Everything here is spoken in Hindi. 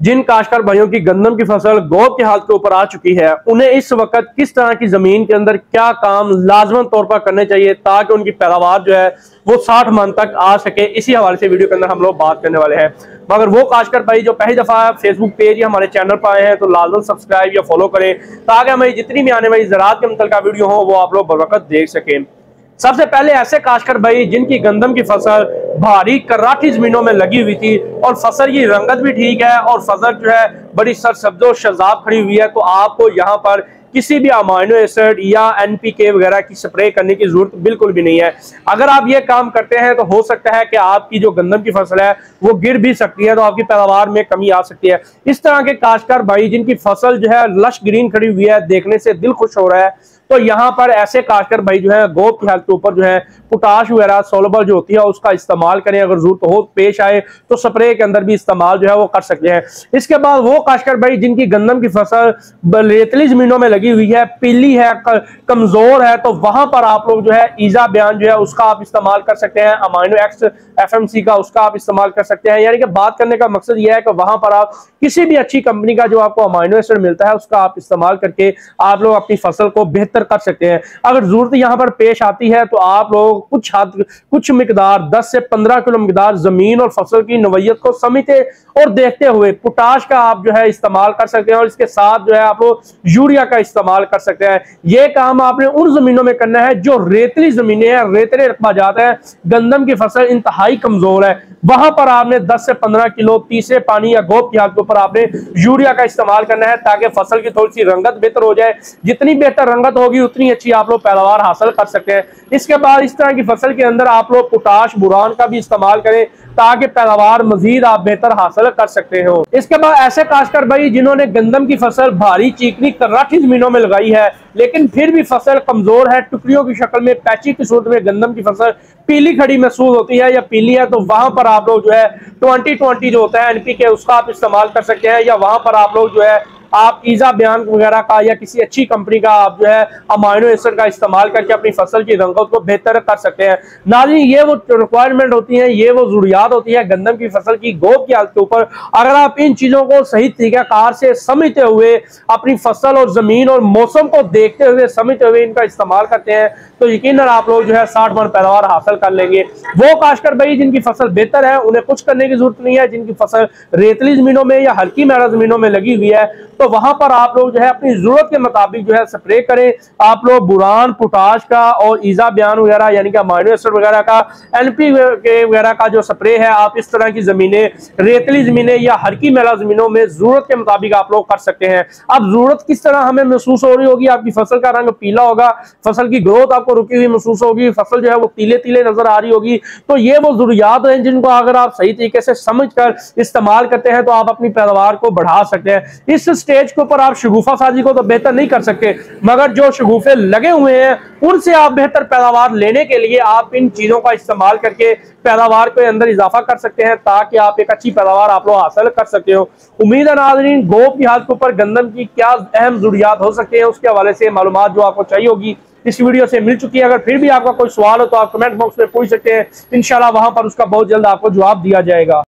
जिन काश्तकार भाइयों की गंदम की फसल गोब की हालत के ऊपर आ चुकी है, उन्हें इस वक्त किस तरह की जमीन के अंदर क्या काम लाजमन तौर पर करने चाहिए ताकि उनकी पैदावार जो है वो 60 मन तक आ सके। इसी हवाले से वीडियो के अंदर हम लोग बात करने वाले हैं। मगर वो काश्तकार भाई जो पहली दफा फेसबुक पेज या हमारे चैनल पर आए हैं तो लाजमन सब्सक्राइब या फॉलो करें ताकि हमारी जितनी भी आने वाली ज़राअत के मुतल्लिका वीडियो हो वो आप लोग बर वक्त देख सकें। सबसे पहले ऐसे काश्तकार भाई जिनकी गंदम की फसल भारी कराठी जमीनों में लगी हुई थी और फसल की रंगत भी ठीक है और फसल जो है बड़ी सरसब्ज़ो शजाब खड़ी हुई है, तो आपको यहाँ पर किसी भी अमाइनो एसिड या एनपीके वगैरह की स्प्रे करने की जरूरत बिल्कुल भी नहीं है। अगर आप ये काम करते हैं तो हो सकता है कि आपकी जो गंदम की फसल है वो गिर भी सकती है, तो आपकी पैदावार में कमी आ सकती है। इस तरह के काश्तकार भाई जिनकी फसल जो है लश ग्रीन खड़ी हुई है, देखने से दिल खुश हो रहा है, तो यहाँ पर ऐसे काश्तकार भाई जो है गोब की हालत के ऊपर जो है पोटाश वगैरह सोलबल जो होती है उसका इस्तेमाल करें। अगर जरूरत हो पेश आए तो स्प्रे के अंदर भी इस्तेमाल जो है वो कर सकते हैं। इसके बाद वो काश्तकार भाई जिनकी गंदम की फसल रेतली जमीनों में लगी हुई है, पीली है, कमजोर है, तो वहां पर आप लोग जो है ईजा बयान जो है उसका आप इस्तेमाल कर सकते हैं। अमाइनो एक्स एफएमसी का उसका आप इस्तेमाल कर सकते हैं। यानी कि बात करने का मकसद यह है कि वहां पर आप किसी भी अच्छी कंपनी का जो आपको अमाइनो एसिड मिलता है उसका आप इस्तेमाल करके आप लोग अपनी फसल को बेहतर कर सकते हैं। अगर जरूरत यहां पर पेश आती है तो आप लोग कुछ मिकदार 10 से 15 किलो मिकदार जमीन और फसल की नवैयत को समझते और देखते हुए पोटाश का आप जो है इस्तेमाल कर सकते हैं और इसके साथ जो है आप लोग यूरिया का इस्तेमाल कर सकते हैं। यह काम आपने उन जमीनों में करना है जो रेतली जमीनें हैं, रेतले रकबा जाता है, गंदम की फसल इंतहाई कमजोर है, वहां पर आपने 10 से 15 किलो तीसरे पानी या गोब की हालत के ऊपर आपने यूरिया का इस्तेमाल करना है ताकि फसल की थोड़ी सी रंगत बेहतर हो जाए। जितनी बेहतर रंगत होगी उतनी अच्छी आप लोग पैदावार हासिल कर सकते हैं। इसके बाद इस तरह की फसल के अंदर आप लोग पोटाश बुरान का भी इस्तेमाल करें ताकि पैदावार मजीद आप बेहतर हासिल कर सकते हो। इसके बाद ऐसे काश्तकार भाई जिन्होंने गंदम की फसल भारी चीकनी कराठी जमीनों में लगाई है लेकिन फिर भी फसल कमजोर है, टुकड़ियों की शक्ल में पैची की सूरत में गंदम की फसल पीली खड़ी महसूस होती है या पीली है, तो वहां पर आप लोग जो है 2020 जो होता है एनपीके उसका आप इस्तेमाल कर सकते हैं। या वहां पर आप लोग जो है आप ईजा बयान वगैरह का या किसी अच्छी कंपनी का आप जो है अमाइनो एसिड का इस्तेमाल करके अपनी फसल की रंगत को बेहतर कर सकते हैं। नाज़रीन, ये वो रिक्वायरमेंट होती है, ये वो जरूरियात होती है गंदम की फसल की गोब की हालत के ऊपर। अगर आप इन चीजों को सही तरीकाकार से समझते हुए अपनी फसल और जमीन और मौसम को देखते हुए समझते हुए इनका इस्तेमाल करते हैं तो यकीनन आप लोग जो है 60 मन पैदावार हासिल कर लेंगे। वो काश्तकार भाई जिनकी फसल बेहतर है उन्हें कुछ करने की जरूरत नहीं है। जिनकी फसल रेतली जमीनों में या हल्की मैला जमीनों में लगी हुई है तो वहां पर आप लोग जो है अपनी जरूरत के मुताबिक जो है स्प्रे करें। आप लोग बुरान, पोटाश का और ईजा बयान वगैरह यानी कि अमाइनो एसिड वगैरह का, एनपीके वगैरह का जो स्प्रे है आप इस तरह की जमीनें, रेतली जमीनें या हल्की मैला जमीनों में जरूरत के मुताबिक आप लोग कर सकते हैं। अब जरूरत किस तरह हमें महसूस हो रही होगी, आपकी फसल का रंग पीला होगा, फसल की ग्रोथ आपको रुकी हुई महसूस होगी, फसल जो है वो तीले तीले नजर आ रही होगी, तो ये वो जरूरियात हैं जिनको अगर आप सही तरीके से समझकर इस्तेमाल करते हैं तो आप अपनी पैदावार को बढ़ा सकते हैं। इस स्टेज के ऊपर आप शगुफा साजी को तो बेहतर नहीं कर सकते, मगर जो शगुफे लगे हुए हैं उनसे आप बेहतर पैदावार लेने के लिए आप इन चीजों का इस्तेमाल करके पैदावार के अंदर इजाफा कर सकते हैं ताकि आप एक अच्छी पैदावार आप लोग हासिल कर सकते हो। उम्मीद है नाज़रीन गोब की हालत के ऊपर गंदम की क्या अहम जरूरियात हो सकते हैं उसके हवाले से मालूमात जो आपको चाहिए होगी इस वीडियो से मिल चुकी है। अगर फिर भी आपका कोई सवाल हो तो आप कमेंट बॉक्स में पूछ सकते हैं, इंशाल्लाह वहां पर उसका बहुत जल्द आपको जवाब दिया जाएगा।